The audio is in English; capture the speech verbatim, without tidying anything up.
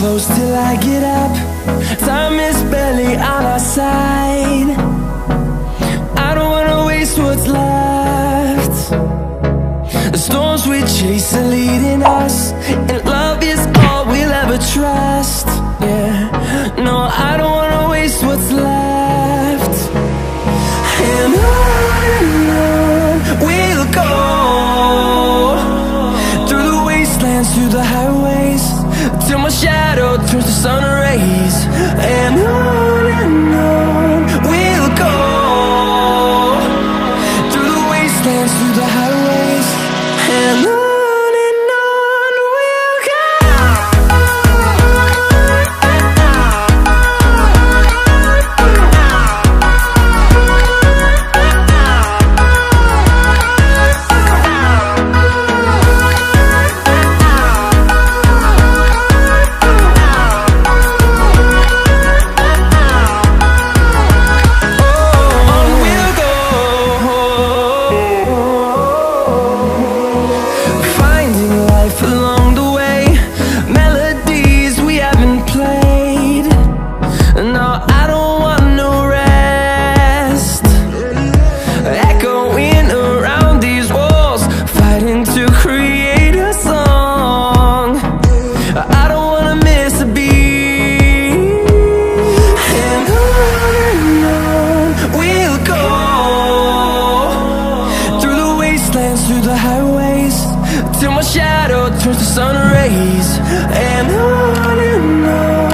close till I get up. Time is barely on our side. I don't wanna waste what's left. The storms we chase are leading us, and love is all we'll ever trust. Yeah, no, I don't wanna waste what's left. And on and on we'll go, through the wastelands, through the highways, till my shadow turns to sun rays. And on and on we'll go, through the wastelands, through the highways, and on. Through the highways, till my shadow turns to sun rays. And on and on